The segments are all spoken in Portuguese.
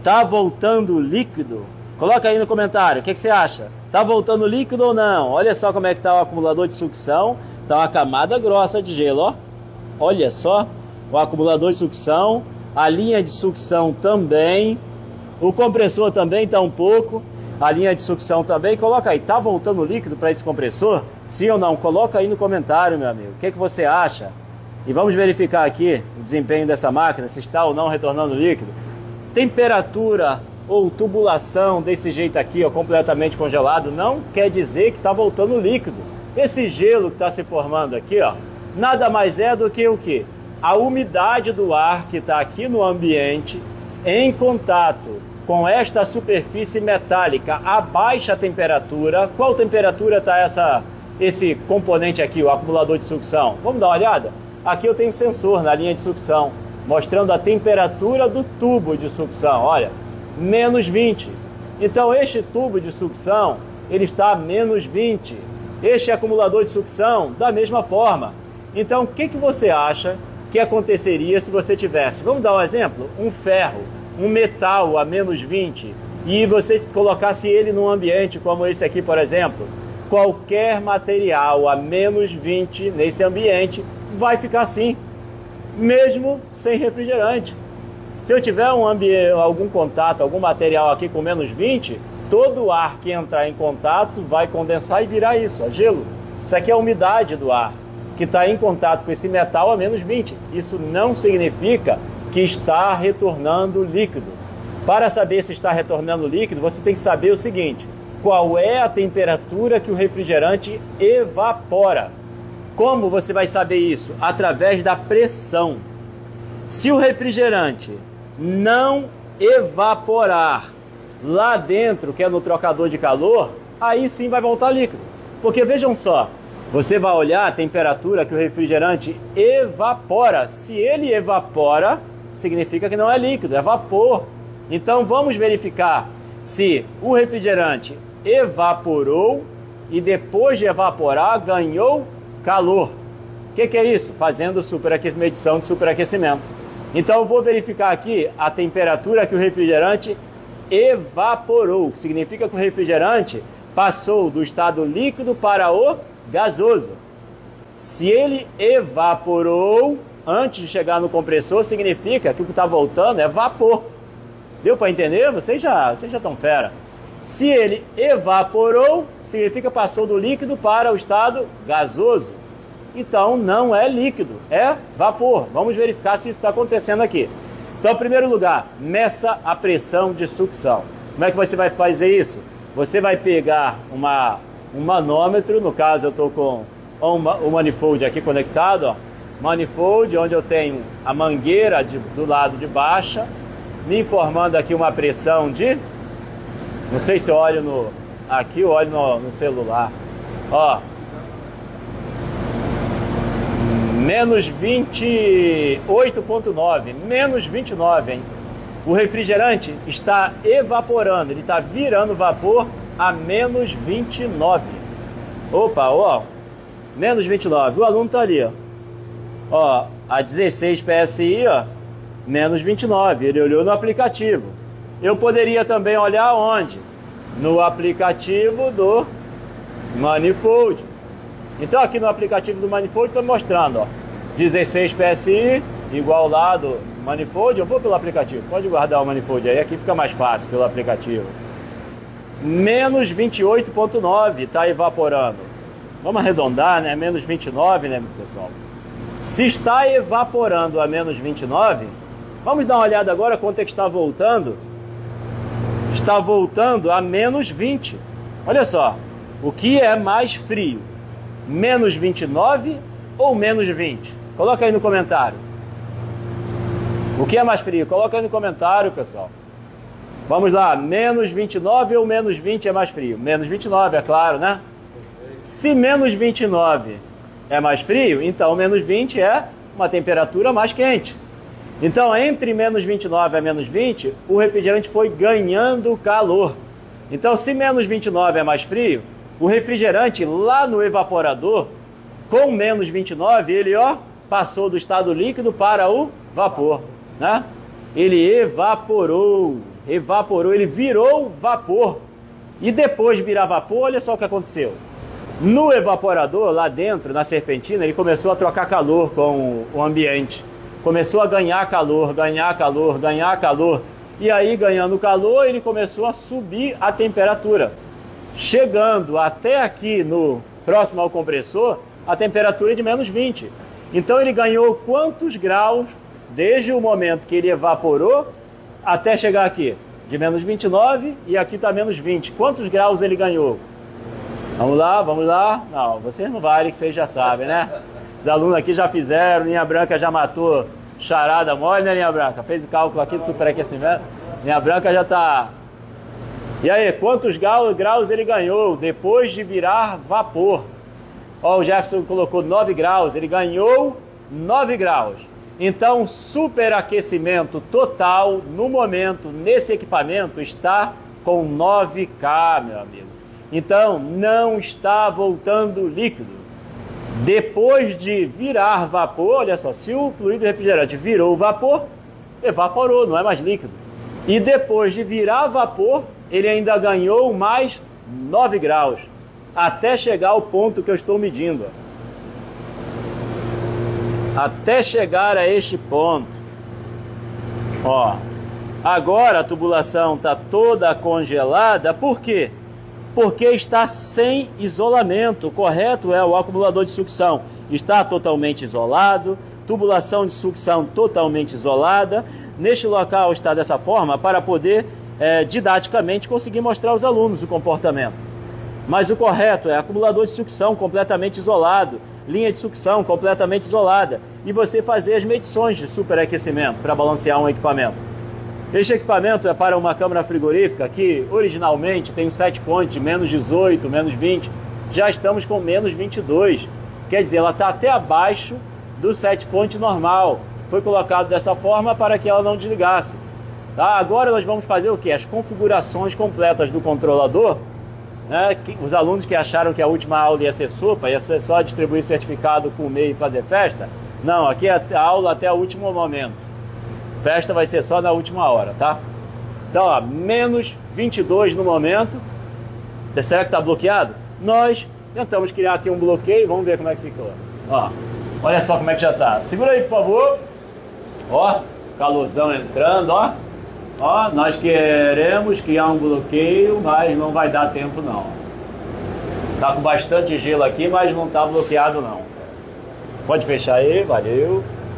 Tá voltando líquido? Coloca aí no comentário, o que você acha? Tá voltando líquido ou não? Olha só como é que tá o acumulador de sucção. Tá uma camada grossa de gelo, ó. Olha só, o acumulador de sucção, a linha de sucção também, o compressor também tá um pouco, a linha de sucção também. Coloca aí, tá voltando líquido para esse compressor? Sim ou não? Coloca aí no comentário, meu amigo. O que você acha? E vamos verificar aqui o desempenho dessa máquina, se está ou não retornando líquido. Temperatura ou tubulação desse jeito aqui, ó, completamente congelado, não quer dizer que está voltando líquido. Esse gelo que está se formando aqui, ó, nada mais é do que o quê? A umidade do ar que está aqui no ambiente em contato com esta superfície metálica a baixa temperatura. Qual temperatura está esse componente aqui, o acumulador de sucção? Vamos dar uma olhada? Aqui eu tenho sensor na linha de sucção, mostrando a temperatura do tubo de sucção. Olha, menos 20. Então este tubo de sucção, ele está a menos 20. Este acumulador de sucção, da mesma forma. Então, o que você acha que aconteceria se você tivesse, vamos dar um exemplo, um ferro, um metal a menos 20, e você colocasse ele num ambiente como esse aqui, por exemplo? Qualquer material a menos 20 nesse ambiente vai ficar assim, mesmo sem refrigerante. Se eu tiver algum contato, algum material aqui com menos 20, todo o ar que entrar em contato vai condensar e virar isso, ó, gelo. Isso aqui é a umidade do ar que está em contato com esse metal a menos 20. Isso não significa que está retornando líquido. Para saber se está retornando líquido, você tem que saber o seguinte: qual é a temperatura que o refrigerante evapora? Como você vai saber isso? Através da pressão. Se o refrigerante não evaporar lá dentro, que é no trocador de calor, aí sim vai voltar líquido. Porque vejam só, você vai olhar a temperatura que o refrigerante evapora. Se ele evapora, significa que não é líquido, é vapor. Então vamos verificar se o refrigerante evaporou e depois de evaporar ganhou calor. O que é isso? Fazendo medição de superaquecimento. Então eu vou verificar aqui a temperatura que o refrigerante evaporou, que significa que o refrigerante passou do estado líquido para o gasoso. Se ele evaporou antes de chegar no compressor, significa que o que está voltando é vapor. Deu para entender? Vocês já estão fera. Se ele evaporou, significa que passou do líquido para o estado gasoso. Então não é líquido, é vapor. Vamos verificar se isso está acontecendo aqui. Então, em primeiro lugar, meça a pressão de sucção. Como é que você vai fazer isso? Você vai pegar um manômetro, no caso eu estou com o manifold aqui conectado, ó. Manifold, onde eu tenho a mangueira do lado de baixo, me informando aqui uma pressão de, não sei se eu olho aqui eu olho no celular, ó, menos 28,9, menos 29, hein? O refrigerante está evaporando, ele está virando vapor a menos 29. Opa, ó, menos 29, o aluno está ali, ó, a 16 PSI, ó, menos 29, ele olhou no aplicativo. Eu poderia também olhar onde? No aplicativo do manifold. Então aqui no aplicativo do manifold estou mostrando, ó, 16 PSI igual lá do manifold. Eu vou pelo aplicativo, pode guardar o manifold aí, aqui fica mais fácil pelo aplicativo. Menos 28,9 está evaporando. Vamos arredondar, né? Menos 29, né, pessoal? Se está evaporando a menos 29, vamos dar uma olhada agora quanto é que está voltando. Está voltando a menos 20. Olha só, o que é mais frio? Menos 29 ou menos 20? Coloca aí no comentário. O que é mais frio? Coloca aí no comentário, pessoal. Vamos lá, menos 29 ou menos 20 é mais frio? Menos 29, é claro, né? Se menos 29 é mais frio, então menos 20 é uma temperatura mais quente. Então, entre menos 29 e menos 20, o refrigerante foi ganhando calor. Então, se menos 29 é mais frio, o refrigerante lá no evaporador, com menos 29, ele, ó, passou do estado líquido para o vapor, né? ele evaporou, ele virou vapor. E depois de virar vapor, olha só o que aconteceu. No evaporador, lá dentro, na serpentina, ele começou a trocar calor com o ambiente. Começou a ganhar calor, ganhar calor, ganhar calor. E aí, ganhando calor, ele começou a subir a temperatura. Chegando até aqui, próximo ao compressor, a temperatura é de menos 20. Então ele ganhou quantos graus desde o momento que ele evaporou até chegar aqui? De menos 29 e aqui está menos 20. Quantos graus ele ganhou? Vamos lá, vamos lá. Não, vocês não valem, que vocês já sabem, né? Os alunos aqui já fizeram, linha branca já matou charada mole, né, linha branca? Fez o cálculo aqui de superaquecimento. Linha branca já está... E aí, quantos graus ele ganhou depois de virar vapor? Ó, o Jefferson colocou 9 graus, ele ganhou 9 graus. Então, superaquecimento total, no momento, nesse equipamento, está com 9K, meu amigo. Então, não está voltando líquido. Depois de virar vapor, olha só, se o fluido refrigerante virou vapor, evaporou, não é mais líquido. E depois de virar vapor, ele ainda ganhou mais 9 graus, até chegar ao ponto que eu estou medindo. Até chegar a este ponto. Ó, agora a tubulação está toda congelada, por quê? Porque está sem isolamento, correto? É o acumulador de sucção. Está totalmente isolado, tubulação de sucção totalmente isolada. Neste local está dessa forma para poder, didaticamente, conseguir mostrar aos alunos o comportamento. Mas o correto é acumulador de sucção completamente isolado, linha de sucção completamente isolada, e você fazer as medições de superaquecimento para balancear um equipamento. Este equipamento é para uma câmara frigorífica que originalmente tem um set point de menos 18, menos 20, já estamos com menos 22, quer dizer, ela está até abaixo do set point normal, foi colocado dessa forma para que ela não desligasse. Tá? Agora nós vamos fazer o que? As configurações completas do controlador. Né? Os alunos que acharam que a última aula ia ser sopa, ia ser só distribuir certificado, comer e fazer festa. Não, aqui é a aula até o último momento. Festa vai ser só na última hora, tá? Então, ó, menos 22 no momento. Será que está bloqueado? Nós tentamos criar aqui um bloqueio, vamos ver como é que ficou. Ó, olha só como é que já está. Segura aí, por favor. Ó, calorzão entrando, ó. Ó, nós queremos criar um bloqueio, mas não vai dar tempo não. Tá com bastante gelo aqui, mas não tá bloqueado não. Pode fechar aí, valeu.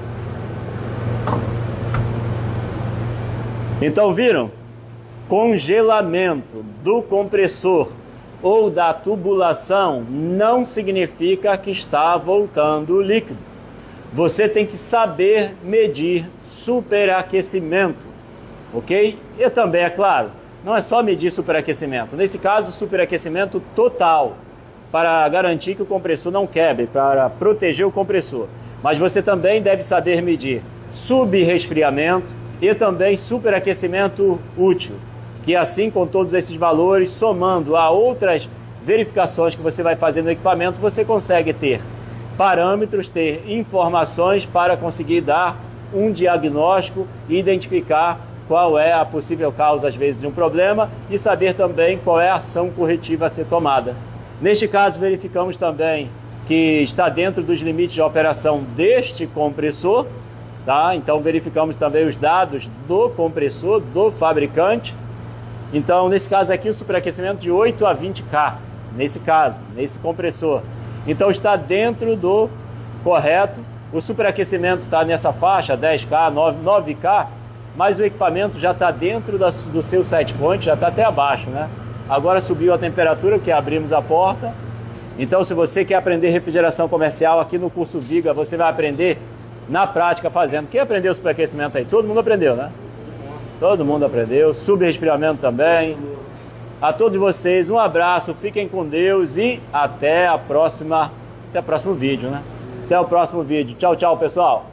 Então viram? Congelamento do compressor ou da tubulação não significa que está voltando líquido. Você tem que saber medir superaquecimento. Ok? E também, é claro, não é só medir superaquecimento. Nesse caso, superaquecimento total, para garantir que o compressor não quebre, para proteger o compressor. Mas você também deve saber medir subresfriamento e também superaquecimento útil, que assim, com todos esses valores, somando a outras verificações que você vai fazer no equipamento, você consegue ter parâmetros, ter informações para conseguir dar um diagnóstico e identificar qual é a possível causa, às vezes, de um problema e saber também qual é a ação corretiva a ser tomada. Neste caso, verificamos também que está dentro dos limites de operação deste compressor, tá? Então, verificamos também os dados do compressor, do fabricante. Então, nesse caso aqui, o superaquecimento de 8 a 20K, nesse caso, nesse compressor. Então, está dentro do correto. O superaquecimento está nessa faixa, 10K, 9K, mas o equipamento já está dentro do seu set point, já está até abaixo, né? Agora subiu a temperatura, que abrimos a porta. Então, se você quer aprender refrigeração comercial aqui no curso Viga, você vai aprender na prática fazendo. Quem aprendeu o superaquecimento aí? Todo mundo aprendeu, né? Todo mundo aprendeu. Subresfriamento também. A todos vocês, um abraço, fiquem com Deus e até o próximo vídeo, né? Até o próximo vídeo. Tchau, tchau, pessoal.